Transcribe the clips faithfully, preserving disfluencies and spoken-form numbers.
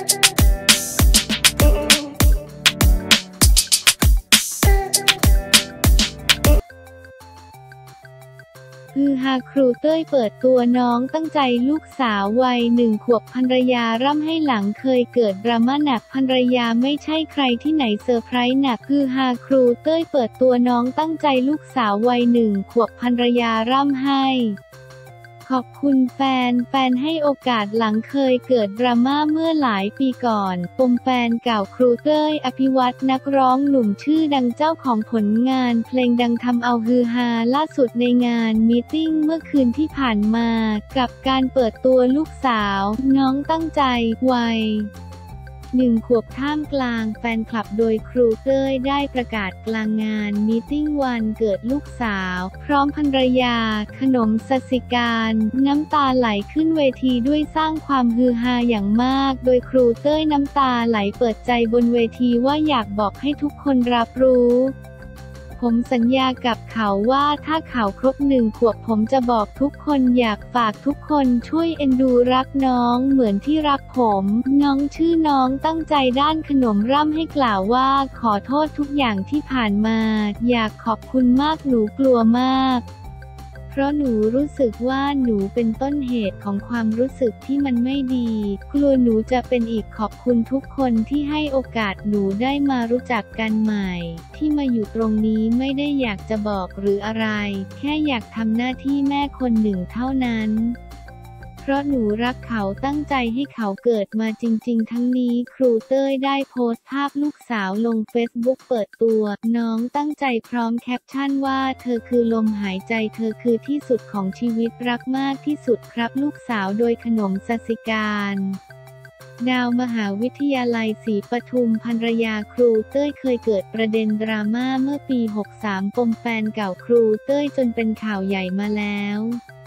ฮือฮาครูเต้ยเปิดตัวน้องตั้งใจลูกสาววัยหนึ่งขวบภรรยาร่ำให้หลังเคยเกิดดราม่าหนักภรรยาไม่ใช่ใครที่ไหนเซอร์ไพรส์หนักฮือฮาครูเต้ยเปิดตัวน้องตั้งใจลูกสาววัยหนึ่งขวบภรรยาร่ำให้ขอบคุณแฟนแฟนให้โอกาสหลังเคยเกิดดราม่าเมื่อหลายปีก่อนปมแฟนเก่าครูเต้ยอภิวัตนักร้องหนุ่มชื่อดังเจ้าของผลงานเพลงดังทำเอาฮือฮาล่าสุดในงานมีตติ้งเมื่อคืนที่ผ่านมากับการเปิดตัวลูกสาวน้องตั้งใจวัยหนึ่งขวบท่ามกลางแฟนคลับโดยครูเต้ยได้ประกาศกลางงานมีตติ้งวันเกิดลูกสาวพร้อมภรรยาขนมสสิการน้ำตาไหลขึ้นเวทีด้วยสร้างความฮือฮาอย่างมากโดยครูเต้ยน้ำตาไหลเปิดใจบนเวทีว่าอยากบอกให้ทุกคนรับรู้ผมสัญญากับเขาว่าถ้าเขาครบหนึ่งขวบผมจะบอกทุกคนอยากฝากทุกคนช่วยเอ็นดูรักน้องเหมือนที่รักผมน้องชื่อน้องตั้งใจด้านขนมร่ำให้กล่าวว่าขอโทษทุกอย่างที่ผ่านมาอยากขอบคุณมากหนูกลัวมากเพราะหนูรู้สึกว่าหนูเป็นต้นเหตุของความรู้สึกที่มันไม่ดีกลัวหนูจะเป็นอีกขอบคุณทุกคนที่ให้โอกาสหนูได้มารู้จักกันใหม่ที่มาอยู่ตรงนี้ไม่ได้อยากจะบอกหรืออะไรแค่อยากทำหน้าที่แม่คนหนึ่งเท่านั้นเพราะหนูรักเขาตั้งใจให้เขาเกิดมาจริงๆทั้งนี้ครูเต้ยได้โพสต์ภาพลูกสาวลงเฟซบุ๊กเปิดตัวน้องตั้งใจพร้อมแคปชั่นว่าเธอคือลมหายใจเธอคือที่สุดของชีวิตรักมากที่สุดครับลูกสาวโดยขนมสสิการดาวมหาวิทยาลัยศรีปทุมภรรยาครูเต้ยเคยเกิดประเด็นดราม่าเมื่อปีหกสามปมแฟนเก่าครูเต้ยจนเป็นข่าวใหญ่มาแล้ว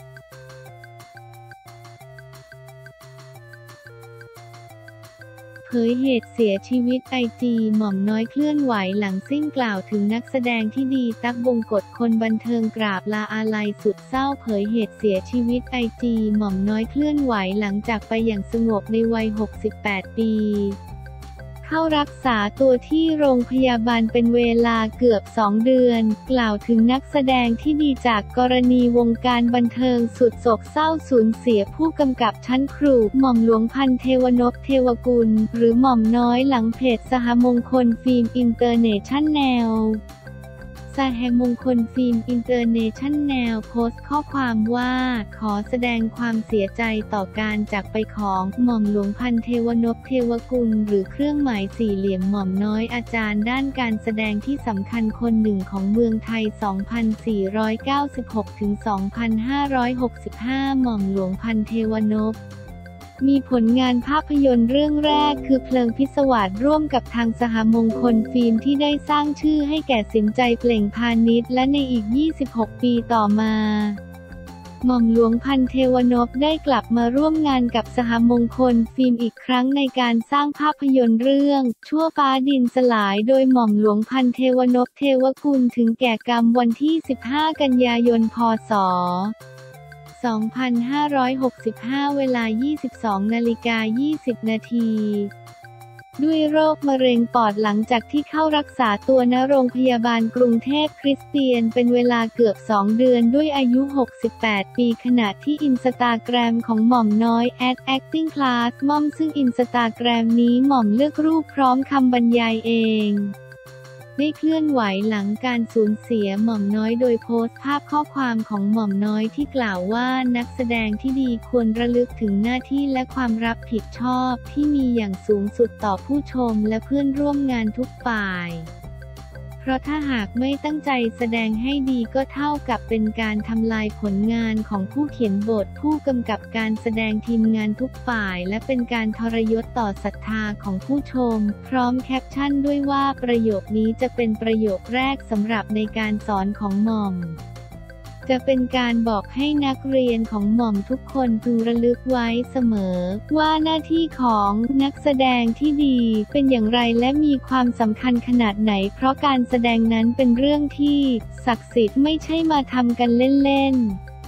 เผยเหตุเสียชีวิตไอจีหม่อมน้อยเคลื่อนไหวหลังซิ่งกล่าวถึงนักแสดงที่ดีตั๊กบงกฎคนบันเทิงกราบลาอาลัยสุดเศร้าเผยเหตุเสียชีวิตไอจีหม่อมน้อยเคลื่อนไหวหลังจากไปอย่างสงบในวัยหกสิบแปดปีเข้ารักษาตัวที่โรงพยาบาลเป็นเวลาเกือบสองเดือนกล่าวถึงนักแสดงที่ดีจากกรณีวงการบันเทิงสุดโศกเศร้าสูญเสียผู้กำกับชั้นครูหม่อมหลวงพันเทวนพเทวกุลหรือหม่อมน้อยหลังเพจสหมงคลฟิล์มอินเตอร์เนชั่นแนลสหมงคลฟิล์มอินเตอร์เนชั่นแนลโพสต์ข้อความว่าขอแสดงความเสียใจต่อการจากไปของหม่อมหลวงพันเทวนพเทวกุลหรือเครื่องหมายสี่เหลี่ยมหม่อมน้อยอาจารย์ด้านการแสดงที่สำคัญคนหนึ่งของเมืองไทย สองพันสี่ร้อยเก้าสิบหกถึงสองพันห้าร้อยหกสิบห้า หม่อมหลวงพันเทวนพมีผลงานภาพยนตร์เรื่องแรกคือเพลิงพิศวาสร่วมกับทางสหมงคลฟิล์มที่ได้สร้างชื่อให้แก่สินใจเปล่งพานิชและในอีกยี่สิบหกปีต่อมาหม่อมหลวงพันเทวนพได้กลับมาร่วมงานกับสหมงคลฟิล์มอีกครั้งในการสร้างภาพยนตร์เรื่องชั่วฟ้าดินสลายโดยหม่อมหลวงพันเทวนพเทวกุลถึงแก่กรรมวันที่สิบห้ากันยายนพ.ศ. สองพันห้าร้อยหกสิบห้า เวลา ยี่สิบสองนาฬิกายี่สิบนาทีด้วยโรคมะเร็งปอดหลังจากที่เข้ารักษาตัวณโรงพยาบาลกรุงเทพคริสเตียนเป็นเวลาเกือบสองเดือนด้วยอายุหกสิบแปดปีขณะที่อินสตาแกรมของหม่อมน้อยแอด acting class ม่อมซึ่งอินสตาแกรมนี้หม่อมเลือกรูปพร้อมคำบรรยายเองได้เคลื่อนไหวหลังการสูญเสียหม่อมน้อยโดยโพสต์ภาพข้อความของหม่อมน้อยที่กล่าวว่านักแสดงที่ดีควรระลึกถึงหน้าที่และความรับผิดชอบที่มีอย่างสูงสุดต่อผู้ชมและเพื่อนร่วมงานทุกฝ่ายเพราะถ้าหากไม่ตั้งใจแสดงให้ดีก็เท่ากับเป็นการทำลายผลงานของผู้เขียนบทผู้กำกับการแสดงทีมงานทุกฝ่ายและเป็นการทรยศต่อศรัทธาของผู้ชมพร้อมแคปชั่นด้วยว่าประโยคนี้จะเป็นประโยคแรกสำหรับในการสอนของหม่อมจะเป็นการบอกให้นักเรียนของหม่อมทุกคนพึงระลึกไว้เสมอว่าหน้าที่ของนักแสดงที่ดีเป็นอย่างไรและมีความสำคัญขนาดไหนเพราะการแสดงนั้นเป็นเรื่องที่ศักดิ์สิทธิ์ไม่ใช่มาทำกันเล่นๆ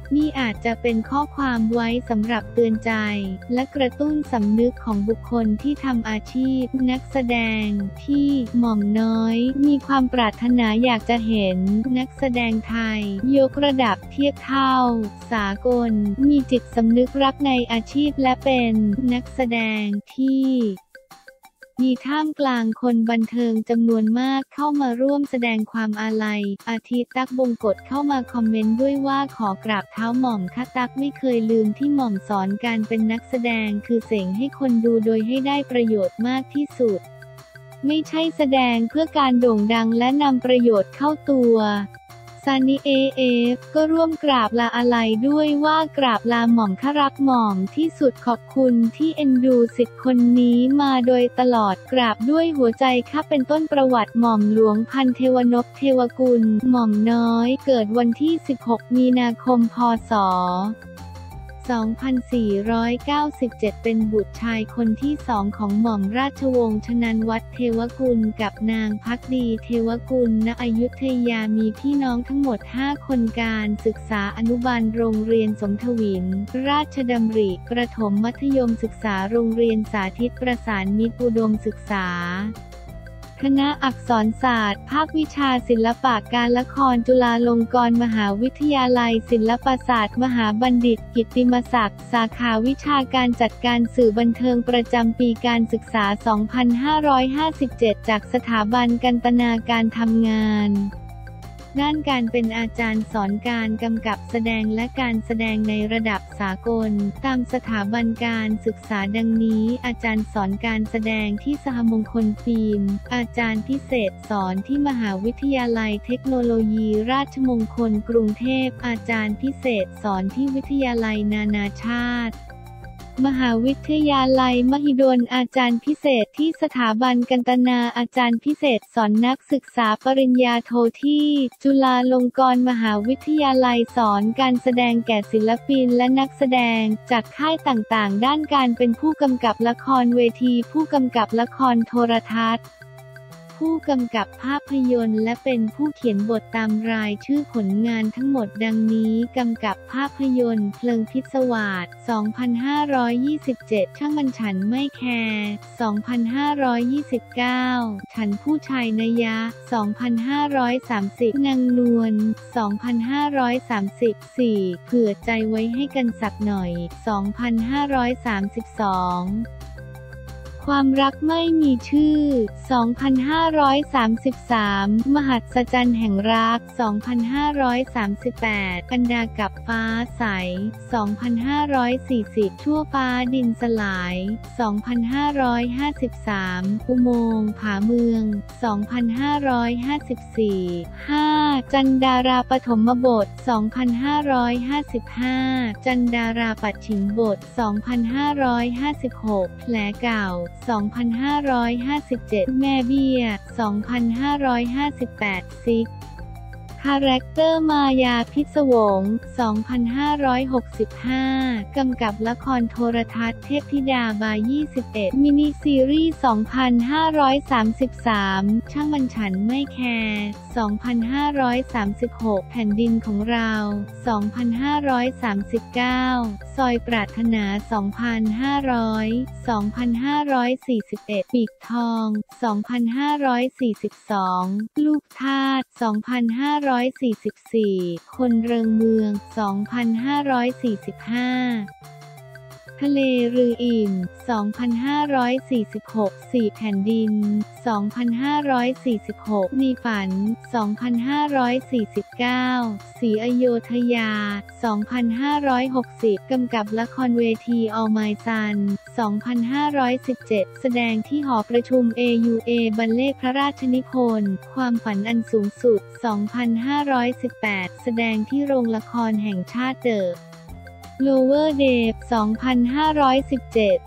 นี่อาจจะเป็นข้อความไว้สำหรับเตือนใจและกระตุ้นสำนึกของบุคคลที่ทำอาชีพนักแสดงที่หม่อมน้อยมีความปรารถนาอยากจะเห็นนักแสดงไทยยกระดับเทียบเท่าสากลมีจิตสำนึกรักในอาชีพและเป็นนักแสดงที่มีท่ามกลางคนบันเทิงจำนวนมากเข้ามาร่วมแสดงความอาลัยอาทิตั๊กบงกฎเข้ามาคอมเมนต์ด้วยว่าขอกราบเท้าหม่อมค่ะตั๊กไม่เคยลืมที่หม่อมสอนการเป็นนักแสดงคือเสกให้คนดูโดยให้ได้ประโยชน์มากที่สุดไม่ใช่แสดงเพื่อการโด่งดังและนำประโยชน์เข้าตัวซานิเอเอฟก็ร่วมกราบลาอาลัยด้วยว่ากราบลาหม่อมค่ะรักหม่อมที่สุดขอบคุณที่เอ็นดูศิษย์คนนี้มาโดยตลอดกราบด้วยหัวใจค่ะเป็นต้นประวัติหม่อมหลวงพันเทวนพเทวกุลหม่อมน้อยเกิดวันที่สิบหกมีนาคมพ.ศ. สองพันสี่ร้อยเก้าสิบเจ็ดเป็นบุตรชายคนที่สองของหม่อมราชวงศ์ชนันวัฒน์เทวกุลกับนางภักดีเทวกุลณอยุธยามีพี่น้องทั้งหมดห้าคนการศึกษาอนุบาลโรงเรียนสมทวินราชดำริประถมมัธยมศึกษาโรงเรียนสาธิตประสานมิตรอุดมศึกษาคณะอักษรศาสตร์ภาควิชาศิลปะการละครจุฬาลงกรณ์มหาวิทยาลัยศิลปศาสตร์มหาบัณฑิตกิตติมศักดิ์สาขาวิชาการจัดการสื่อบันเทิงประจำปีการศึกษา สองพันห้าร้อยห้าสิบเจ็ด จากสถาบันกันตนาการทำงานด้านการเป็นอาจารย์สอนการกำกับแสดงและการแสดงในระดับสากลตามสถาบันการศึกษาดังนี้อาจารย์สอนการแสดงที่สหมงคลฟิล์มอาจารย์พิเศษสอนที่มหาวิทยาลัยเทคโนโลยีราชมงคลกรุงเทพอาจารย์พิเศษสอนที่วิทยาลัยนานาชาติมหาวิทยาลัยมหิดลอาจารย์พิเศษที่สถาบันกันตนาอาจารย์พิเศษสอนนักศึกษาปริญญาโทที่จุฬาลงกรณ์มหาวิทยาลัยสอนการแสดงแก่ศิลปินและนักแสดงจากค่ายต่างๆด้านการเป็นผู้กำกับละครเวทีผู้กำกับละครโทรทัศน์ผู้กำกับภาพยนตร์และเป็นผู้เขียนบทตามรายชื่อผลงานทั้งหมดดังนี้กำกับภาพยนตร์เพลิงพิศวาส สองพันห้าร้อยยี่สิบเจ็ด ช่างมันฉันไม่แคร์ สองพันห้าร้อยยี่สิบเก้า ฉันผู้ชายนยะ สองพันห้าร้อยสามสิบ นางนวล สองพันห้าร้อยสามสิบสี่ เผื่อใจไว้ให้กันสักหน่อย สองพันห้าร้อยสามสิบสองความรักไม่มีชื่อ สองพันห้าร้อยสามสิบสาม มหัศจรรย์แห่งรัก สองพันห้าร้อยสามสิบแปด กันดากับฟ้าใส สองพันห้าร้อยสี่สิบ ชั่วฟ้าดินสลาย สองพันห้าร้อยห้าสิบสาม อุโมงค์ผาเมือง สองพันห้าร้อยห้าสิบสี่ ห้า จันดาราปฐมบท สองพันห้าร้อยห้าสิบห้า จันดาราปัจฉิมบท สองพันห้าร้อยห้าสิบหก แผลเก่าสองพันห้าร้อยห้าสิบเจ็ด แม่เบี้ย สองพันห้าร้อยห้าสิบแปด ซิก คาแรคเตอร์มายาพิศวง สองพันห้าร้อยหกสิบห้า กำกับละครโทรทัศน์เทพธิดาบายยี่สิบเอ็ด มินิซีรีส์ สองพันห้าร้อยสามสิบสาม ช่างมันฉันไม่แคร์ สองพันห้าร้อยสามสิบหก แผ่นดินของเรา สองพันห้าร้อยสามสิบเก้า ซอยปรารถนา สองพันห้าร้อย สองพันห้าร้อยสี่สิบเอ็ด ปีกทอง สองพันห้าร้อยสี่สิบสอง ลูกทาส สองพันห้าร้อยสี่สิบสี่ คนเริงเมือง สองพันห้าร้อยสี่สิบห้า ทะเลรืออิ่ม สองพันห้าร้อยสี่สิบหก สี่แผ่นดิน สองพันห้าร้อยสี่สิบหก ในฝัน สองพันห้าร้อยสี่สิบเก้า ศรีอโยธยา สองพันห้าร้อยหกสิบ กำกับละครเวที All My Son สองพันห้าร้อยสิบเจ็ด แสดงที่หอประชุม เอ ยู เอ บรรเลงพระราชนิพนธ์ ความฝันอันสูงสุด สองพันห้าร้อยสิบแปด แสดงที่โรงละครแห่งชาติเดอะLower Depths สองพันห้าร้อยสิบเจ็ด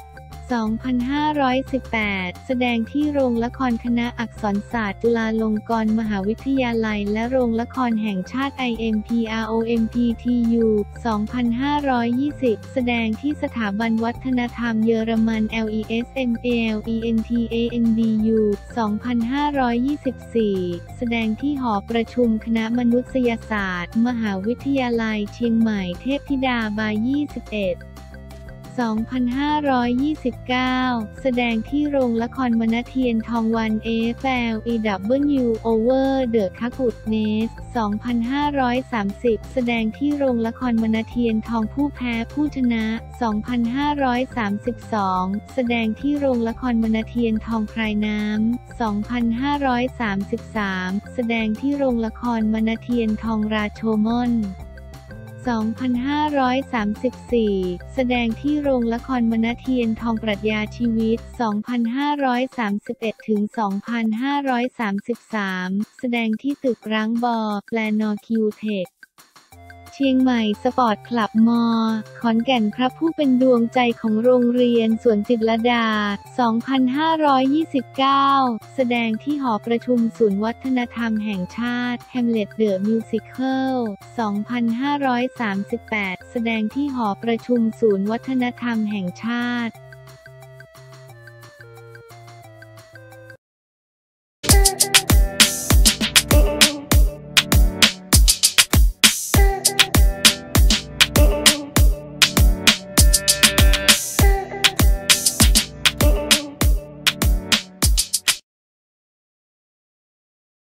สองพันห้าร้อยสิบแปด แสดงที่โรงละครคณะอักษรศาสตร์จุฬาลงกรณ์มหาวิทยาลัยและโรงละครแห่งชาติ ไอ เอ็ม พี อาร์ โอ เอ็ม พี ที ยู สองพันห้าร้อยยี่สิบ แสดงที่สถาบันวัฒนธรรมเยอรมัน แอล อี เอส เอ็ม เอ แอล อี เอ็น ที เอ เอ็น บี ยู สองพันห้าร้อยยี่สิบสี่ แสดงที่หอประชุมคณะมนุษยศาสตร์มหาวิทยาลัยเชียงใหม่เทพธิดาบายยี่สิบเอ็ดสองพันห้าร้อยยี่สิบเก้า แสดงที่โรงละครมณเทียนทองวัน เอ เอฟ แอล อี ดับเบิลยู Over the Cuckoo's สองพันห้าร้อยสามสิบ แสดงที่โรงละครมณเทียนทองผู้แพ้ผู้ชนะ สองพันห้าร้อยสามสิบสอง แสดงที่โรงละครมณเทียนทองพรายน้ำ สองพันห้าร้อยสามสิบสาม แสดงที่โรงละครมณเทียนทองราโชมอนสองพันห้าร้อยสามสิบสี่ แสดงที่โรงละครมณเทียนทองปรัชญาชีวิต สองพันห้าร้อยสามสิบเอ็ดถึงสองพันห้าร้อยสามสิบสาม แสดงที่ตึกร้างบอแปลนอคิวเทคเชียงใหม่สปอร์ตคลับมอ ขอนแก่นพระผู้เป็นดวงใจของโรงเรียนสวนจิตรลดา สองพันห้าร้อยยี่สิบเก้า แสดงที่หอประชุมศูนย์วัฒนธรรมแห่งชาติ Hamlet the Musical สองพันห้าร้อยสามสิบแปด แสดงที่หอประชุมศูนย์วัฒนธรรมแห่งชาติ